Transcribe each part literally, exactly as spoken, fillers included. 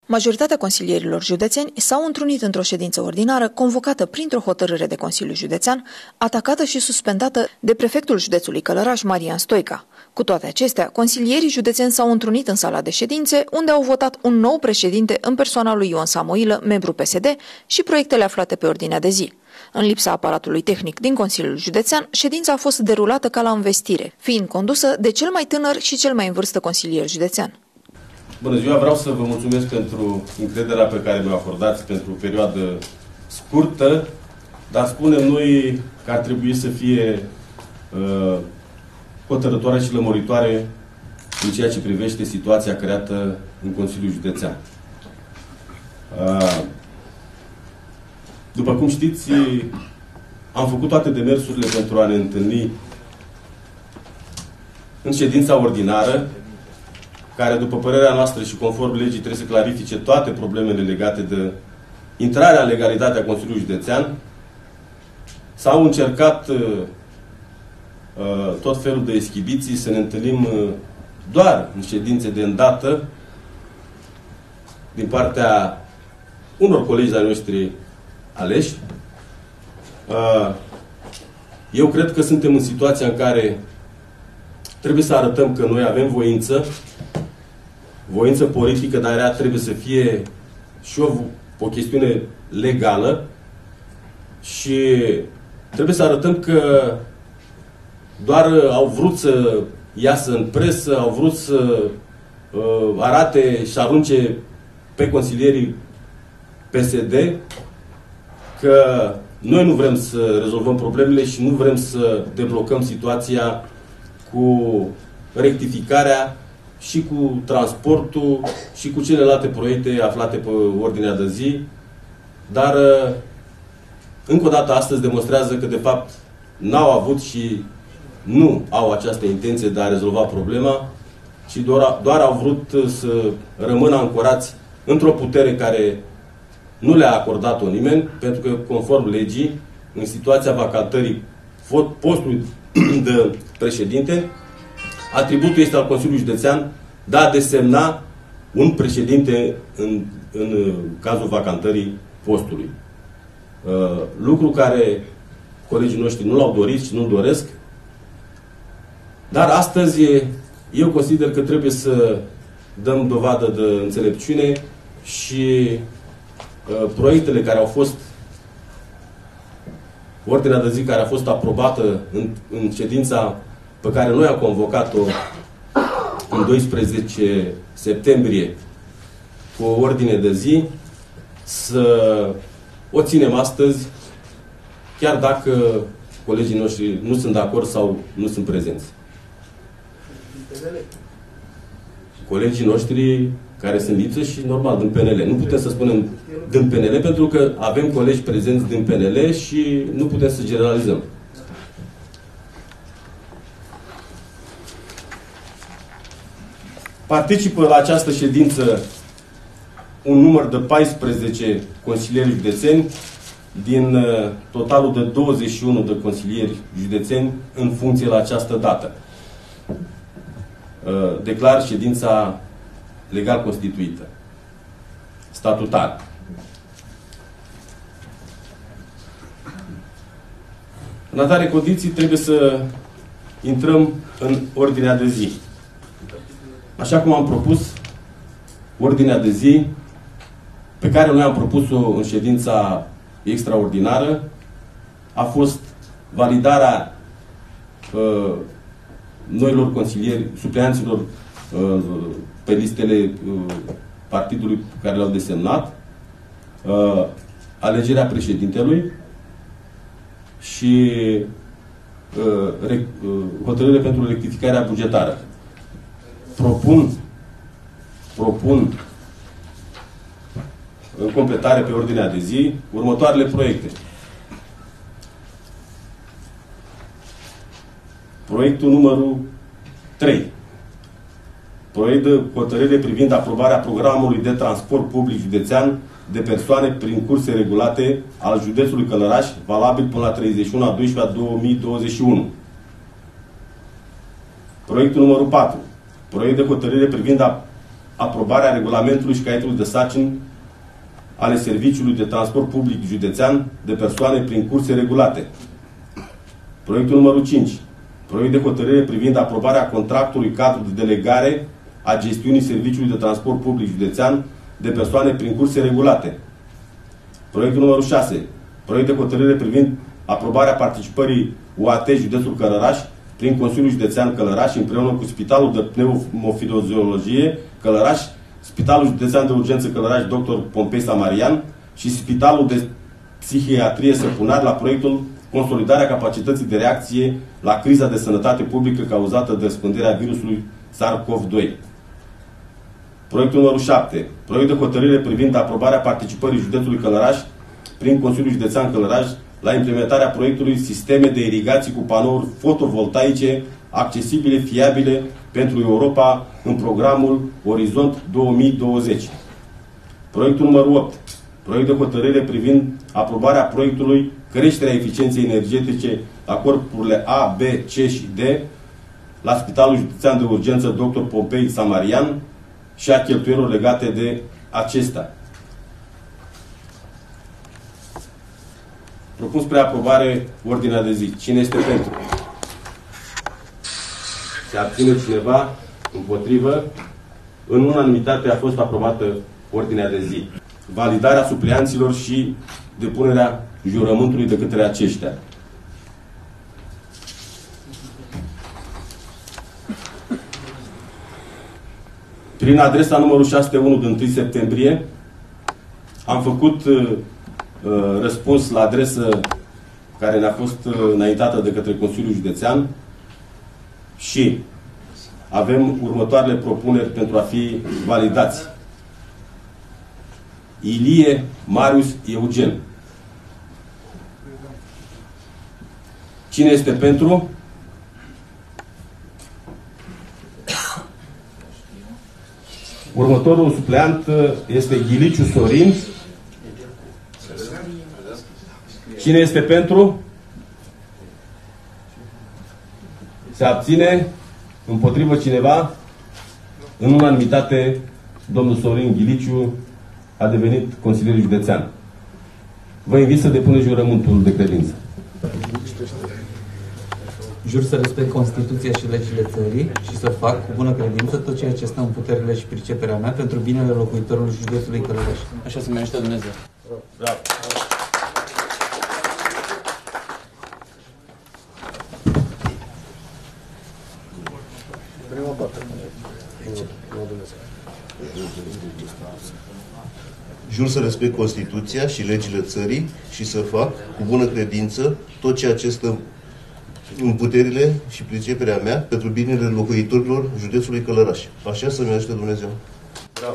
Majoritatea consilierilor județeni s-au întrunit într-o ședință ordinară convocată printr-o hotărâre de Consiliu Județean, atacată și suspendată de prefectul județului Călăraș, Marian Stoica. Cu toate acestea, consilierii județeni s-au întrunit în sala de ședințe, unde au votat un nou președinte în persoana lui Ion Samoilă, membru P S D, și proiectele aflate pe ordinea de zi. În lipsa aparatului tehnic din Consiliul Județean, ședința a fost derulată ca la învestire, fiind condusă de cel mai tânăr și cel mai în vârstă consilier județean. Bună ziua! Vreau să vă mulțumesc pentru încrederea pe care mi-o acordați pentru o perioadă scurtă, dar spunem noi că ar trebui să fie uh, hotărătoare și lămuritoare în ceea ce privește situația creată în Consiliul Județean. Uh, după cum știți, am făcut toate demersurile pentru a ne întâlni în ședința ordinară, care, după părerea noastră și conform legii, trebuie să clarifice toate problemele legate de intrarea în legalitate a Consiliului Județean. S-au încercat uh, tot felul de eschibiții să ne întâlnim uh, doar în ședințe de îndată din partea unor colegi ai noștri aleși. Uh, eu cred că suntem în situația în care trebuie să arătăm că noi avem voință, voință politică, dar ea trebuie să fie și o, o chestiune legală și trebuie să arătăm că doar au vrut să iasă în presă, au vrut să uh, arate și arunce pe consilierii P S D că noi nu vrem să rezolvăm problemele și nu vrem să deblocăm situația cu rectificarea și cu transportul și cu celelalte proiecte aflate pe ordinea de zi. Dar încă o dată astăzi demonstrează că de fapt n-au avut și nu au această intenție de a rezolva problema, ci doar, doar au vrut să rămână ancorați într-o putere care nu le-a acordat-o nimeni, pentru că conform legii, în situația vacantării postului de președinte, atributul este al Consiliului Județean de a desemna un președinte în, în cazul vacantării postului. Uh, lucru care colegii noștri nu l-au dorit și nu-l doresc. Dar astăzi eu consider că trebuie să dăm dovadă de înțelepciune și uh, proiectele care au fost, ordinea de zi care a fost aprobată în, în ședința pe care noi am convocat-o în doisprezece septembrie cu o ordine de zi, să o ținem astăzi, chiar dacă colegii noștri nu sunt de acord sau nu sunt prezenți. Colegii noștri care sunt lipsă și, normal, din P N L. Nu putem să spunem din P N L, pentru că avem colegi prezenți din P N L și nu putem să generalizăm. Participă la această ședință un număr de paisprezece consilieri județeni din uh, totalul de douăzeci și unu de consilieri județeni în funcție la această dată. Uh, declar ședința legal constituită, statutară. În atare condiții trebuie să intrăm în ordinea de zi. Așa cum am propus, ordinea de zi pe care noi am propus-o în ședința extraordinară a fost validarea uh, noilor consilieri, supleanților uh, pe listele uh, partidului care le-au desemnat, uh, alegerea președintelui și uh, rec, uh, hotărâre pentru rectificarea bugetară. Propun, propun în completare pe ordinea de zi următoarele proiecte. Proiectul numărul trei. Proiect de hotărâre privind aprobarea programului de transport public județean de persoane prin curse regulate al județului Călăraș, valabil până la treizeci și unu a doisprezece a două mii douăzeci și unu. Proiectul numărul patru. Proiect de hotărâre privind aprobarea regulamentului și caietului de sarcini ale Serviciului de Transport Public Județean de persoane prin curse regulate. Proiectul numărul cinci. Proiect de hotărâre privind aprobarea contractului cadru de delegare a gestiunii Serviciului de Transport Public Județean de persoane prin curse regulate. Proiectul numărul șase. Proiect de hotărâre privind aprobarea participării U A T Județul Călăraș prin Consiliul Județean Călăraș împreună cu Spitalul de Pneumofiziologie Călăraș, Spitalul Județean de Urgență Călăraș doctor Pompei Samarian și Spitalul de Psihiatrie Săpunar la proiectul Consolidarea capacității de reacție la criza de sănătate publică cauzată de răspândirea virusului SARS-CoV doi. Proiectul numărul șapte. Proiect de hotărâre privind aprobarea participării Județului Călăraș prin Consiliul Județean Călăraș la implementarea proiectului Sisteme de irigații cu panouri fotovoltaice accesibile, fiabile pentru Europa în programul Orizont două mii douăzeci. Proiectul numărul opt. Proiect de hotărâre privind aprobarea proiectului Creșterea eficienței energetice la corpurile A, B, C și D la Spitalul Județean de Urgență doctor Pompei Samarian și a cheltuielor legate de acesta. Propun spre aprobare ordinea de zi. Cine este pentru? Se abține cineva? Împotrivă? În unanimitate a fost aprobată ordinea de zi. Validarea supleanților și depunerea jurământului de către aceștia. Prin adresa numărul șase sute unu de întâi septembrie am făcut uh, răspuns la adresă care ne-a fost uh, înaintată de către Consiliul Județean și avem următoarele propuneri pentru a fi validați. Ilie Marius Eugen. Cine este pentru? Următorul supleant este Ghiliciu Sorin. Cine este pentru? Se abține? Împotrivă cineva? În unanimitate, domnul Sorin Ghiliciu a devenit consilier județean. Vă invit să depuneți jurământul de credință. Jur să respect Constituția și legile țării și să fac cu bună credință tot ceea ce stă în puterile și priceperea mea pentru binele locuitorilor județului Călăraș. Așa să-mi ajute Dumnezeu. Bravo. Prima parte. Jur să respect Constituția și legile țării și să fac cu bună credință tot ceea ce stă în puterile și priceperea mea pentru binele locuitorilor județului Călăraș. Așa să-mi ajute Dumnezeu. Bravo.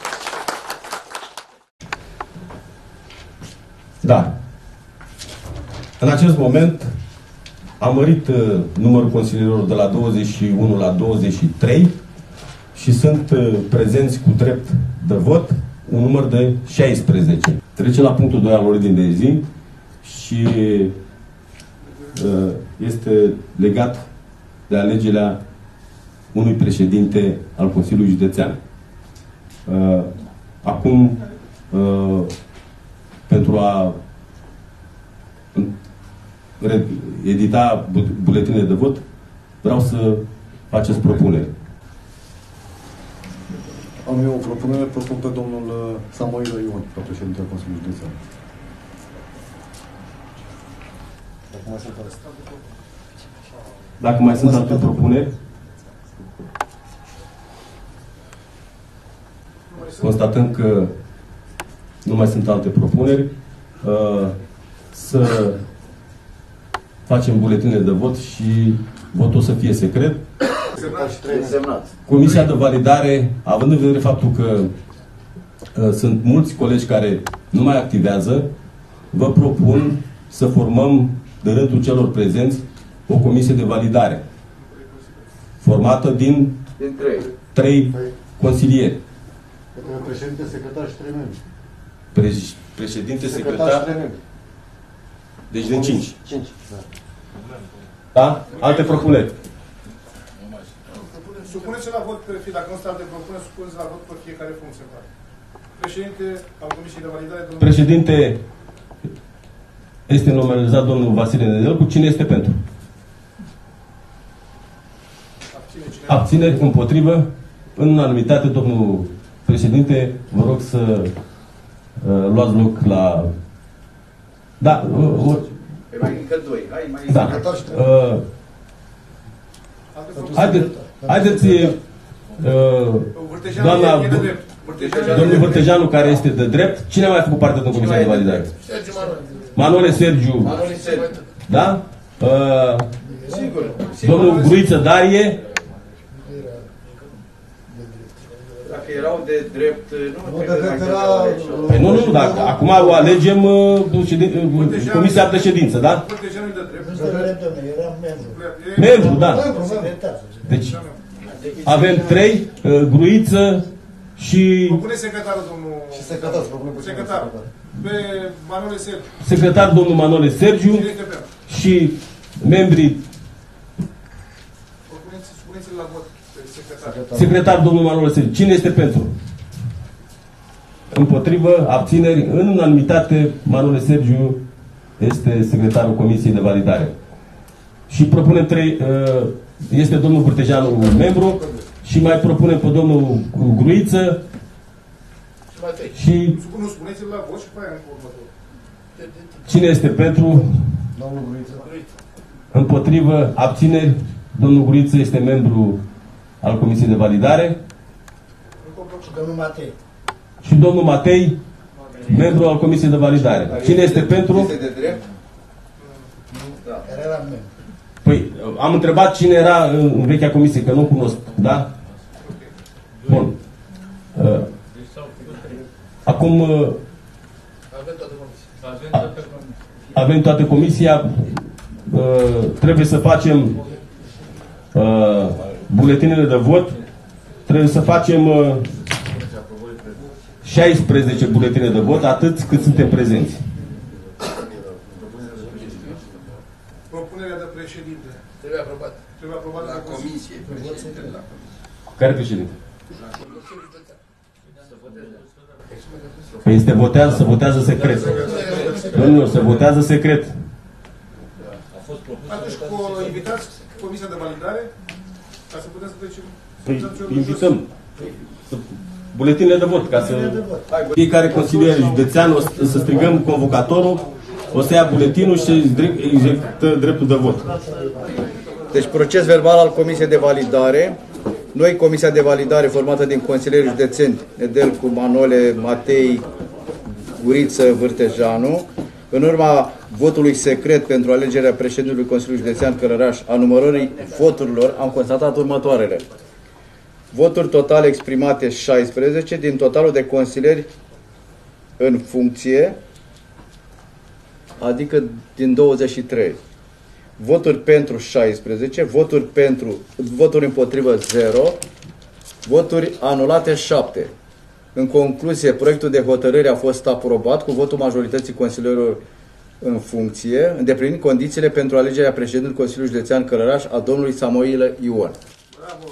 Da. În acest moment am mărit uh, numărul consilierilor de la douăzeci și unu la douăzeci și trei și sunt uh, prezenți cu drept de vot un număr de șaisprezece. Trecem la punctul doi al ordinii de zi și uh, este legat de alegerea unui președinte al Consiliului Județean. Uh, acum, uh, pentru a edita buletinele de vot, vreau să faceți propuneri. Am eu o propunere, propun pe domnul Samoil Ion, ca președinte al Consiliului Județean. Dacă mai sunt alte, Dacă mai sunt alte propuneri, constatăm că nu mai sunt alte propuneri, să facem buletinele de vot și votul să fie secret. Comisia de validare, având în vedere faptul că uh, sunt mulți colegi care nu mai activează, vă propun să formăm de rândul celor prezenți o comisie de validare formată din, din trei. trei consilieri. Președinte, secretar și trei membri. Pre președinte, secretar, secretar și trei membri. Deci din cinci. cinci. Da. Da? Alte propuneri? Supuneți la vot pe fi, dacă nu stă de propunere, supuneți la vot pe fiecare funcție. Președinte al Comisiei de Validare, domnul... Președinte este nominalizat domnul Vasile Nedelcu. Cine este pentru? Abține cine? Abțineri, împotrivă. În unanimitate, domnul președinte, vă rog să uh, luați loc la... Da, uh, uh, mai încă doi. Hai, mai da. Uh, haideți, haideți uh, doamna, domnul Vârtejeanu, care este de drept. Cine a mai făcut parte din Comisia de Validare? Manole Sergiu. Manole Sergiu. Da? Uh, sigur. Domnul Gruiță Darie. Dacă erau de drept, nu, nu, păi nu, nu, dacă acum o alegem uh, ședin, Comisia de ședință, da? Membru, da. Deci, avem trei, uh, Gruiță și... Propune secretarul, domnul... Și secretar, secretar. Pe Manole Sergiu. Secretar, domnul Manole Sergiu. Și membrii... Spuneți-l la vot, secretar. Secretar, domnul Manole Sergiu. Cine este pentru? Împotrivă, abțineri, în unanimitate, Manole Sergiu este secretarul Comisiei de Validare. Și propunem trei... Uh, este domnul Vârtejeanu membru și mai propunem pe domnul Gruiță și... Nu, spuneți-l la vot și pe aia încă următorul. Cine este pentru? Domnul Gruiță. Împotrivă, abțineri, domnul Gruiță este membru al Comisiei de Validare. Și domnul Matei. Și domnul Matei, membru al Comisiei de Validare. Cine este pentru? Este de drept? Da. Care era membru. Păi, am întrebat cine era în vechea comisie, că nu cunosc, da? Bun. Uh, acum uh, avem toată comisia. Uh, trebuie să facem uh, buletinele de vot. Trebuie să facem uh, șaisprezece buletine de vot, atât cât suntem prezenți. Propunerea de președinte. Trebuie aprobat. Trebuie aprobat la comisie. Care președinte? Păi se votează, se votează secret. Nu, se votează secret. Atunci invitați Comisia de Validare ca să putem să trecem. Păi invităm buletinele de vot, ca să fiecare consilier județean o să strigăm convocatorul, o să ia buletinul și execută dreptul de vot. Deci proces verbal al Comisiei de Validare. Noi, Comisia de Validare, formată din consilieri județeni Nedelcu, Manole, Matei, Guriță, Vârtejeanu, în urma votului secret pentru alegerea președintelui Consiliului Județean Călăraș, a numărării voturilor, am constatat următoarele. Voturi totale exprimate șaisprezece, din totalul de consilieri în funcție, adică din douăzeci și trei. Voturi pentru șaisprezece, voturi pentru, voturi împotrivă zero, voturi anulate șapte. În concluzie, proiectul de hotărâre a fost aprobat cu votul majorității consilierilor în funcție, îndeplinind condițiile pentru alegerea președintelui Consiliului Județean Călăraș a domnului Samoilă Ion. Bravo!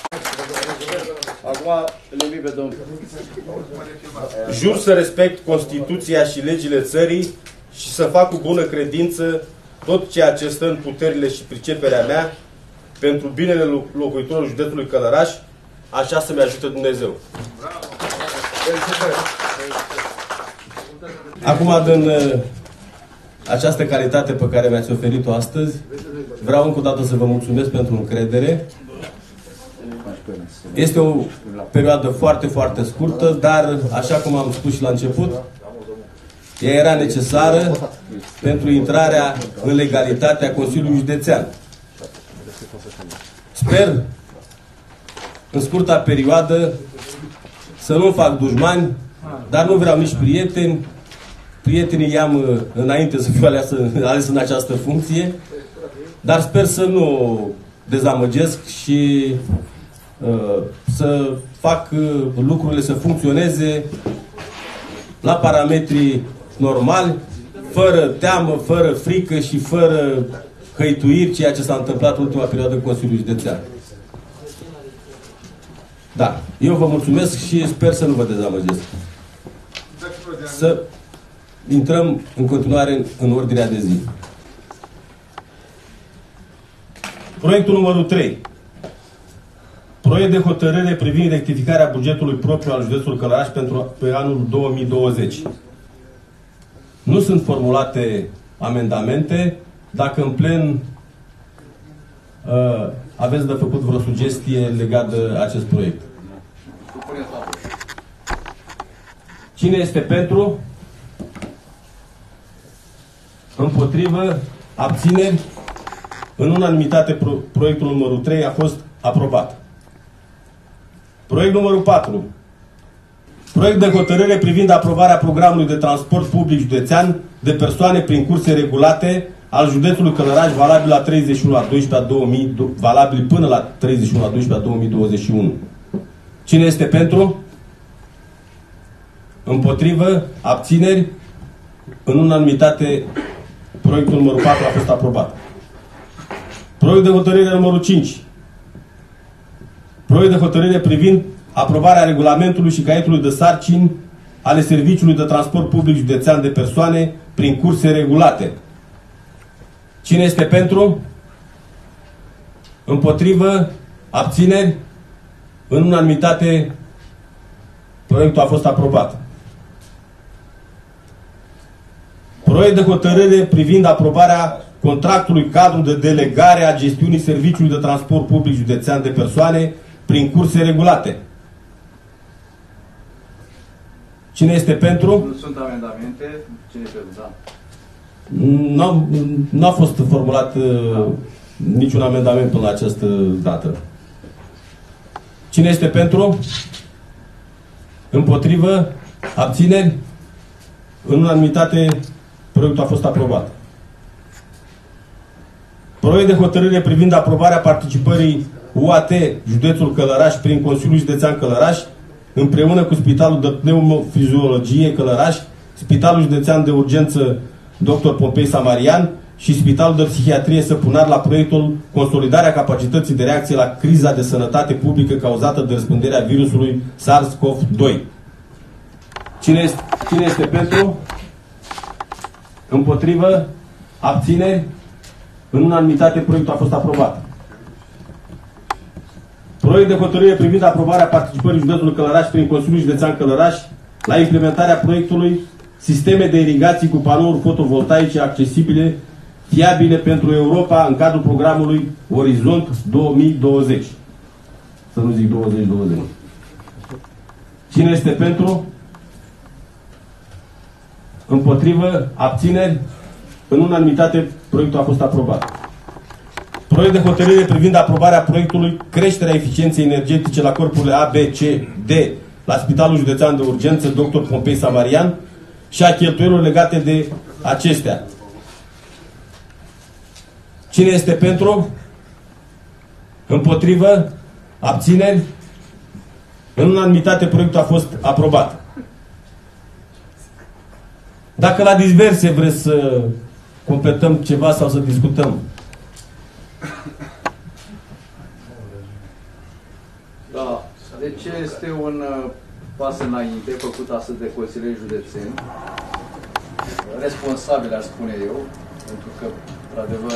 Acum îl invit pe domnul. Jur să respect Constituția și legile țării și să fac cu bună credință tot ceea ce stă în puterile și priceperea mea pentru binele locuitorilor județului Călăraș, așa să-mi ajute Dumnezeu. Acum, în această calitate pe care mi-ați oferit-o astăzi, vreau încă o dată să vă mulțumesc pentru încredere. Este o perioadă foarte, foarte scurtă, dar, așa cum am spus și la început, ea era necesară pentru intrarea în legalitatea Consiliului Județean. Sper, în scurta perioadă, să nu fac dușmani, dar nu vreau nici prieteni. Prietenii i-am înainte să fiu ales, ales în această funcție, dar sper să nu dezamăgesc și uh, să fac uh, lucrurile să funcționeze la parametrii normali, fără teamă, fără frică și fără hăituiri, ceea ce s-a întâmplat în ultima perioadă în Consiliul Județean. Da. Eu vă mulțumesc și sper să nu vă dezamăgesc. Să intrăm în continuare în, în ordinea de zi. Proiectul numărul trei. Proiect de hotărâre privind rectificarea bugetului propriu al județului Călăraș pentru pe anul două mii douăzeci. Nu sunt formulate amendamente. Dacă în plen uh, aveți de făcut vreo sugestie legată de acest proiect. Cine este pentru? Împotrivă? Abțineri? În unanimitate, pro proiectul numărul trei a fost aprobat. Proiect numărul patru. Proiect de hotărâre privind aprobarea programului de transport public județean de persoane prin curse regulate al județului Călăraș, valabil la treizeci și unu a doisprezece două mii, valabil până la treizeci și unu a doisprezece două mii douăzeci și unu. Cine este pentru? Împotrivă? Abțineri? În unanimitate, proiectul numărul patru a fost aprobat. Proiect de hotărâre numărul cinci. Proiect de hotărâre privind aprobarea regulamentului și caietului de sarcini ale Serviciului de Transport Public Județean de persoane prin curse regulate. Cine este pentru? Împotrivă? Abțineri? În unanimitate, proiectul a fost aprobat. Proiect de hotărâre privind aprobarea contractului cadru de delegare a gestiunii Serviciului de Transport Public Județean de persoane prin curse regulate. Cine este pentru? Nu sunt amendamente. Cine este pentru? Da. Nu a fost formulat uh, niciun amendament până la această dată. Cine este pentru? Împotrivă? Abțineri? În unanimitate, proiectul a fost aprobat. Proiect de hotărâre privind aprobarea participării U A T, județul Călăraș, prin Consiliul Județean Călăraș, împreună cu Spitalul de Pneumofiziologie Călăraș, Spitalul Județean de Urgență doctor Pompei Samarian și Spitalul de Psihiatrie Săpunar la proiectul Consolidarea capacității de reacție la criza de sănătate publică cauzată de răspândirea virusului SARS CoV doi. Cine este, cine este pentru? Împotrivă? Abțineri? În unanimitate, proiectul a fost aprobat. Proiect de hotărâre privind aprobarea participării județului Călăraș prin Consiliul Județean Călăraș la implementarea proiectului Sisteme de irigații cu panouri fotovoltaice accesibile, fiabile pentru Europa în cadrul programului Orizont două mii douăzeci. Să nu zic douăzeci douăzeci. Cine este pentru? Împotrivă? Abțineri? În unanimitate, proiectul a fost aprobat. Proiect de hotărâre privind aprobarea proiectului creșterea eficienței energetice la corpurile A, B, C, D la Spitalul Județean de Urgență doctor Pompei Samarian și a cheltuielor legate de acestea. Cine este pentru? Împotrivă? Abțineri? În unanimitate, proiectul a fost aprobat. Dacă la diverse vreți să completăm ceva sau să discutăm. Da. Deci este un pas înainte făcut astăzi de consilieri județeni, responsabili, aș spune eu, pentru că, într-adevăr,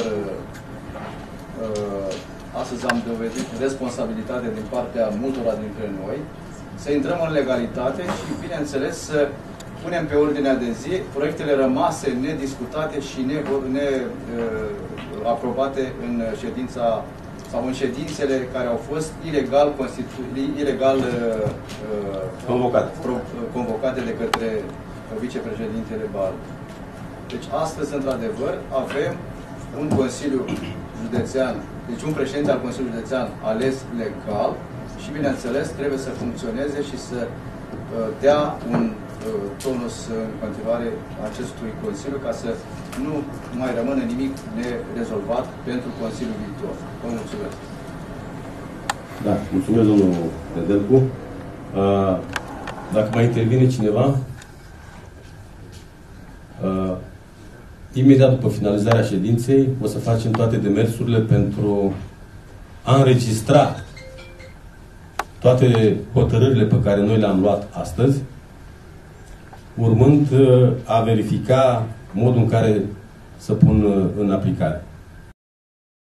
astăzi am dovedit responsabilitate din partea multora dintre noi, să intrăm în legalitate și, bineînțeles, să punem pe ordinea de zi proiectele rămase nediscutate și neaprobate în ședința sau în ședințele care au fost ilegal, ilegal uh, convocate. Pro, convocate de către vicepreședintele Baru. Deci astăzi, într-adevăr, avem un Consiliu Județean, deci un președinte al Consiliului Județean ales legal și, bineînțeles, trebuie să funcționeze și să uh, dea un uh, tonus în continuare acestui Consiliu ca să nu mai rămână nimic nerezolvat pentru Consiliul viitor. Vă mulțumesc. Da, mulțumesc, domnul Nedelcu. Uh, dacă mai intervine cineva, uh, imediat după finalizarea ședinței o să facem toate demersurile pentru a înregistra toate hotărârile pe care noi le-am luat astăzi, urmând a verifica modul în care să pun în aplicare.